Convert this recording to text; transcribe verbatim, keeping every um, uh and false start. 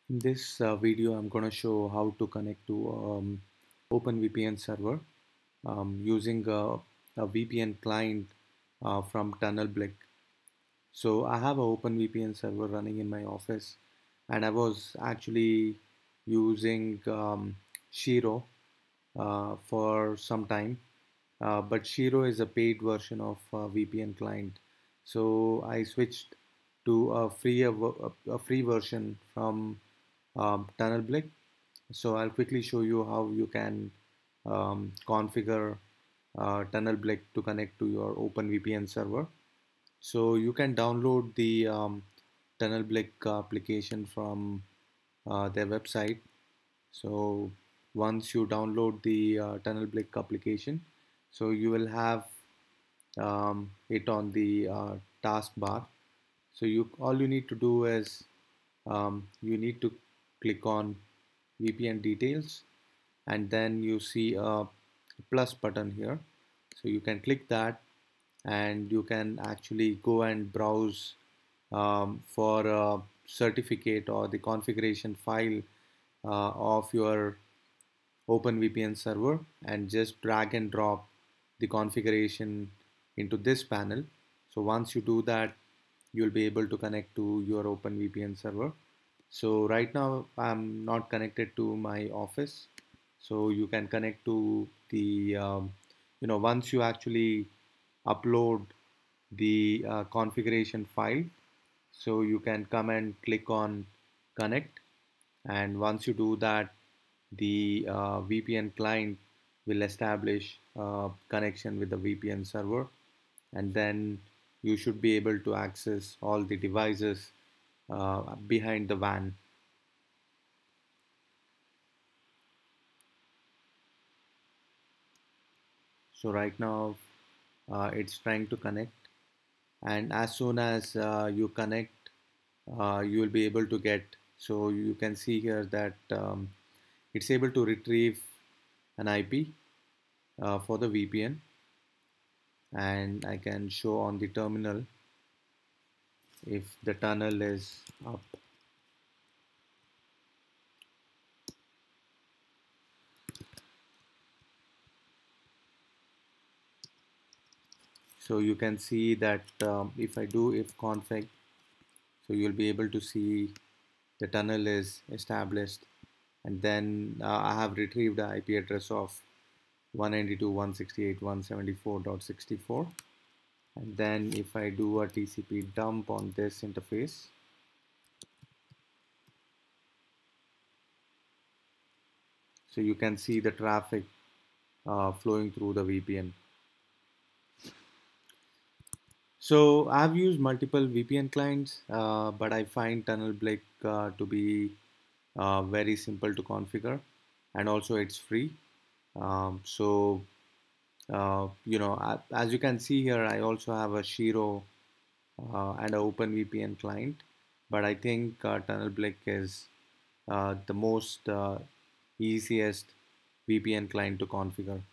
In this uh, video, I'm going to show how to connect to um, OpenVPN server um, using a, a V P N client uh, from TunnelBlick. So I have an OpenVPN server running in my office, and I was actually using um, Shiro uh, for some time. Uh, but Shiro is a paid version of uh, V P N client. So I switched to a free a, a free version from um, TunnelBlick. So I'll quickly show you how you can um, configure uh, TunnelBlick to connect to your OpenVPN server. So you can download the um, TunnelBlick application from uh, their website. So once you download the uh, TunnelBlick application, so you will have um, it on the uh, taskbar. So you all you need to do is um, you need to click on V P N details, and then you see a plus button here. So you can click that, and you can actually go and browse um, for a certificate or the configuration file uh, of your OpenVPN server, and just drag and drop the configuration into this panel. So once you do that, you'll be able to connect to your OpenVPN server. So right now I'm not connected to my office. So you can connect to the, um, you know, once you actually upload the uh, configuration file, so you can come and click on connect. And once you do that, the uh, V P N client will establish a connection with the V P N server, and then you should be able to access all the devices uh, behind the W A N. So right now uh, it's trying to connect, and as soon as uh, you connect, uh, you will be able to get, so you can see here that um, it's able to retrieve an I P uh, for the V P N, and I can show on the terminal if the tunnel is up. So you can see that um, if I do if config, so you'll be able to see the tunnel is established, and then uh, I have retrieved the I P address of one ninety-two dot one sixty-eight dot one seventy-four dot sixty-four, and then if I do a T C P dump on this interface, so you can see the traffic uh, flowing through the V P N. So I've used multiple V P N clients, uh, but I find TunnelBlick uh, to be uh, very simple to configure, and also it's free. Um, so uh, you know, a- as you can see here, I also have a Shiro uh, and an OpenVPN client, but I think uh, TunnelBlick is uh, the most uh, easiest V P N client to configure.